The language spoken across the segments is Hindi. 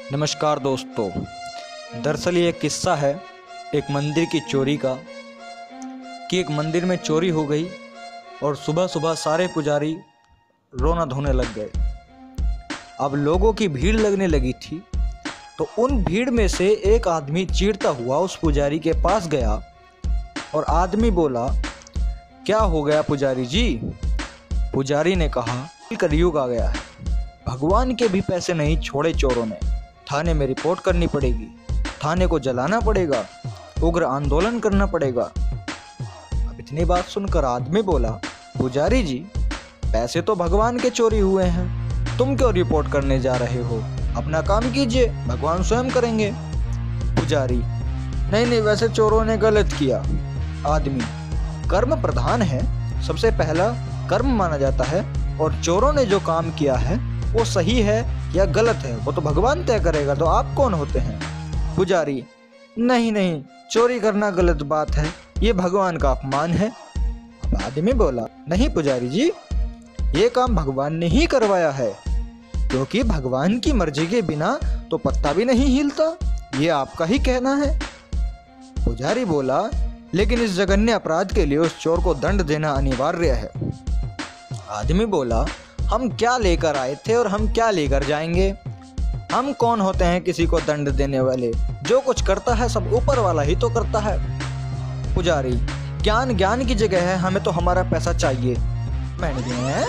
नमस्कार दोस्तों। दरअसल ये किस्सा है एक मंदिर की चोरी का कि एक मंदिर में चोरी हो गई और सुबह सुबह सारे पुजारी रोना धोने लग गए। अब लोगों की भीड़ लगने लगी थी तो उन भीड़ में से एक आदमी चीरता हुआ उस पुजारी के पास गया और आदमी बोला, क्या हो गया पुजारी जी? पुजारी ने कहा, कलयुग आ गया है, भगवान के भी पैसे नहीं छोड़े चोरों ने, थाने में रिपोर्ट करनी पड़ेगी, थाने को जलाना पड़ेगा, उग्र आंदोलन करना पड़ेगा। अब इतनी बात सुनकर आदमी बोला, पुजारी जी पैसे तो भगवान के चोरी हुए हैं, तुम क्यों रिपोर्ट करने जा रहे हो? अपना काम कीजिए, भगवान स्वयं करेंगे। पुजारी, नहीं, वैसे चोरों ने गलत किया। आदमी, कर्म प्रधान है, सबसे पहला कर्म माना जाता है और चोरों ने जो काम किया है वो सही है या गलत है वो तो भगवान तय करेगा, तो आप कौन होते हैं? पुजारी, नहीं, चोरी करना गलत बात है, ये भगवान का अपमान है। अब आदमी बोला, नहीं पुजारी जी, ये काम भगवान ने ही करवाया है, क्योंकि भगवान की मर्जी के बिना तो पत्ता भी नहीं हिलता, ये आपका ही कहना है। पुजारी बोला, लेकिन इस जघन्य अपराध के लिए उस चोर को दंड देना अनिवार्य है। आदमी बोला, हम क्या लेकर आए थे और हम क्या लेकर जाएंगे? हम कौन होते हैं किसी को दंड देने वाले? जो कुछ करता है सब ऊपर वाला ही तो करता है। पुजारी, ज्ञान की जगह है, हमें तो हमारा पैसा चाहिए। मैंने दिए।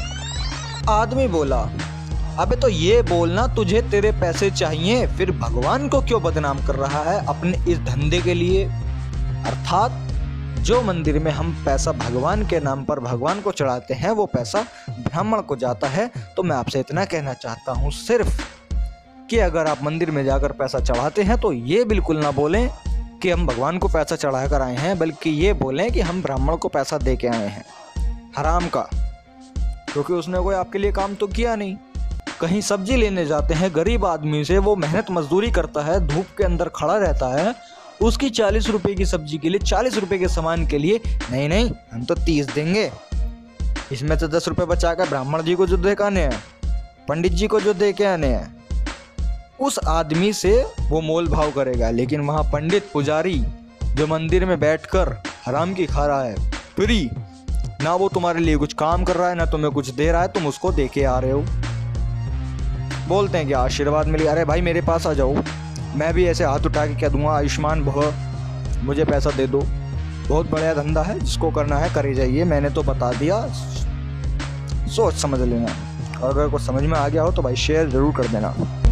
आदमी बोला, अबे तो ये बोलना तुझे तेरे पैसे चाहिए, फिर भगवान को क्यों बदनाम कर रहा है अपने इस धंधे के लिए? अर्थात जो मंदिर में हम पैसा भगवान के नाम पर भगवान को चढ़ाते हैं वो पैसा ब्राह्मण को जाता है। तो मैं आपसे इतना कहना चाहता हूँ सिर्फ कि अगर आप मंदिर में जाकर पैसा चढ़ाते हैं तो ये बिल्कुल ना बोलें कि हम भगवान को पैसा चढ़ा कर आए हैं, बल्कि ये बोलें कि हम ब्राह्मण को पैसा दे के आए हैं हराम का, क्योंकि उसने कोई आपके लिए काम तो किया नहीं। कहीं सब्जी लेने जाते हैं गरीब आदमी से, वो मेहनत मजदूरी करता है, धूप के अंदर खड़ा रहता है, उसकी 40 रुपए की सब्जी के लिए, 40 रुपए के सामान के लिए नहीं हम तो 30 देंगे, इसमें से 10 रुपए बचा कर ब्राह्मण जी को जो दे के आने हैं, पंडित जी को जो दे के आने हैं, उस आदमी से वो मोल भाव करेगा। लेकिन वहाँ पंडित पुजारी जो मंदिर में बैठकर हराम की खा रहा है, फ्री, ना वो तुम्हारे लिए कुछ काम कर रहा है ना तुम्हें कुछ दे रहा है, तुम उसको दे के आ रहे हो। बोलते हैं कि आशीर्वाद मिली, अरे भाई मेरे पास आ जाओ, मैं भी ऐसे हाथ उठा के कह दूंगा, आयुष्मान भव, मुझे पैसा दे दो। बहुत बढ़िया धंधा है, जिसको करना है करे जाइए, मैंने तो बता दिया, सोच समझ लेना। और अगर कुछ समझ में आ गया हो तो भाई शेयर ज़रूर कर देना।